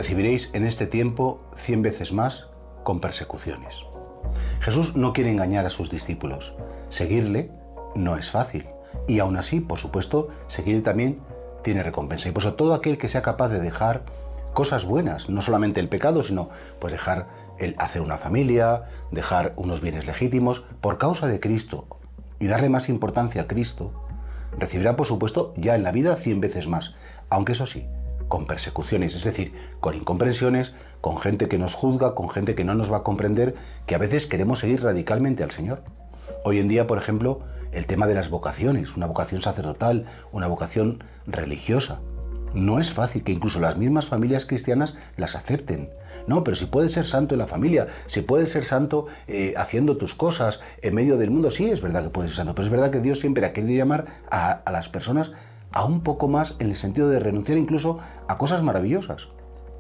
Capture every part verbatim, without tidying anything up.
recibiréis en este tiempo cien veces más con persecuciones. Jesús no quiere engañar a sus discípulos. Seguirle no es fácil. Y aún así, por supuesto, seguirle también tiene recompensa. Y por eso todo aquel que sea capaz de dejar cosas buenas, no solamente el pecado, sino pues dejar el hacer una familia, dejar unos bienes legítimos por causa de Cristo y darle más importancia a Cristo, recibirá por supuesto ya en la vida cien veces más, aunque eso sí, con persecuciones, es decir, con incomprensiones, con gente que nos juzga, con gente que no nos va a comprender, que a veces queremos seguir radicalmente al Señor. Hoy en día, por ejemplo, el tema de las vocaciones, una vocación sacerdotal, una vocación religiosa. No es fácil que incluso las mismas familias cristianas las acepten. No, pero si puedes ser santo en la familia, si puedes ser santo eh, haciendo tus cosas en medio del mundo, sí, es verdad que puedes ser santo, pero es verdad que Dios siempre ha querido llamar a, a las personas a un poco más en el sentido de renunciar incluso a cosas maravillosas.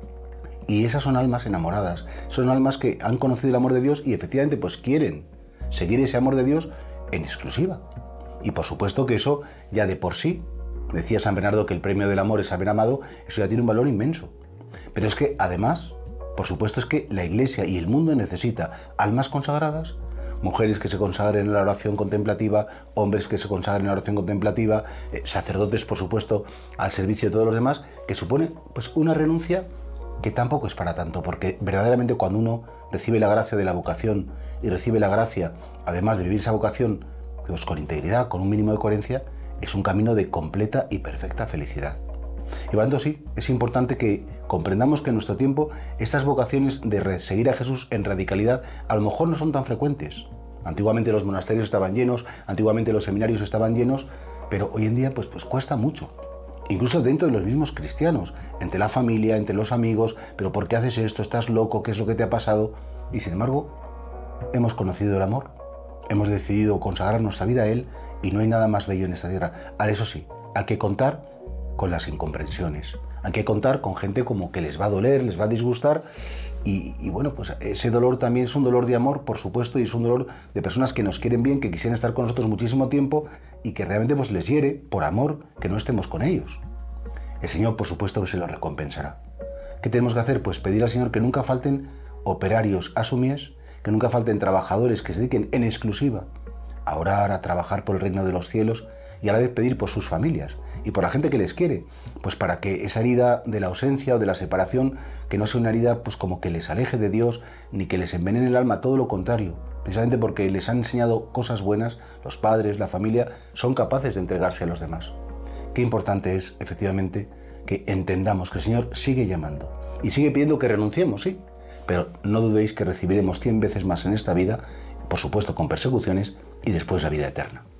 Y esas son almas enamoradas, son almas que han conocido el amor de Dios y efectivamente pues quieren seguir ese amor de Dios en exclusiva. Y por supuesto que eso ya de por sí, decía San Bernardo que el premio del amor es haber amado, eso ya tiene un valor inmenso. Pero es que además, por supuesto es que la Iglesia y el mundo necesita almas consagradas, mujeres que se consagren en la oración contemplativa, hombres que se consagren en la oración contemplativa, eh, sacerdotes por supuesto al servicio de todos los demás, que supone pues una renuncia que tampoco es para tanto, porque verdaderamente cuando uno recibe la gracia de la vocación y recibe la gracia, además de vivir esa vocación pues, con integridad, con un mínimo de coherencia, es un camino de completa y perfecta felicidad. Y por tanto sí, es importante que comprendamos que en nuestro tiempo estas vocaciones de seguir a Jesús en radicalidad a lo mejor no son tan frecuentes. Antiguamente los monasterios estaban llenos, antiguamente los seminarios estaban llenos, pero hoy en día pues, pues cuesta mucho. Incluso dentro de los mismos cristianos, entre la familia, entre los amigos, pero ¿por qué haces esto? ¿Estás loco? ¿Qué es lo que te ha pasado? Y sin embargo, hemos conocido el amor, hemos decidido consagrar nuestra vida a Él y no hay nada más bello en esta tierra. Ahora eso sí, hay que contar con las incomprensiones, hay que contar con gente como que les va a doler, les va a disgustar y, y bueno, pues ese dolor también es un dolor de amor, por supuesto, y es un dolor de personas que nos quieren bien, que quisieran estar con nosotros muchísimo tiempo y que realmente pues les hiere por amor que no estemos con ellos. El Señor, por supuesto, que se lo recompensará. ¿Qué tenemos que hacer? Pues pedir al Señor que nunca falten operarios a su mies, que nunca falten trabajadores que se dediquen en exclusiva a orar, a trabajar por el reino de los cielos y a la vez pedir por sus familias y por la gente que les quiere, pues para que esa herida de la ausencia o de la separación, que no sea una herida pues como que les aleje de Dios ni que les envenene el alma, todo lo contrario, precisamente porque les han enseñado cosas buenas, los padres, la familia, son capaces de entregarse a los demás. Qué importante es, efectivamente, que entendamos que el Señor sigue llamando y sigue pidiendo que renunciemos, sí, pero no dudéis que recibiremos cien veces más en esta vida, por supuesto con persecuciones y después la vida eterna.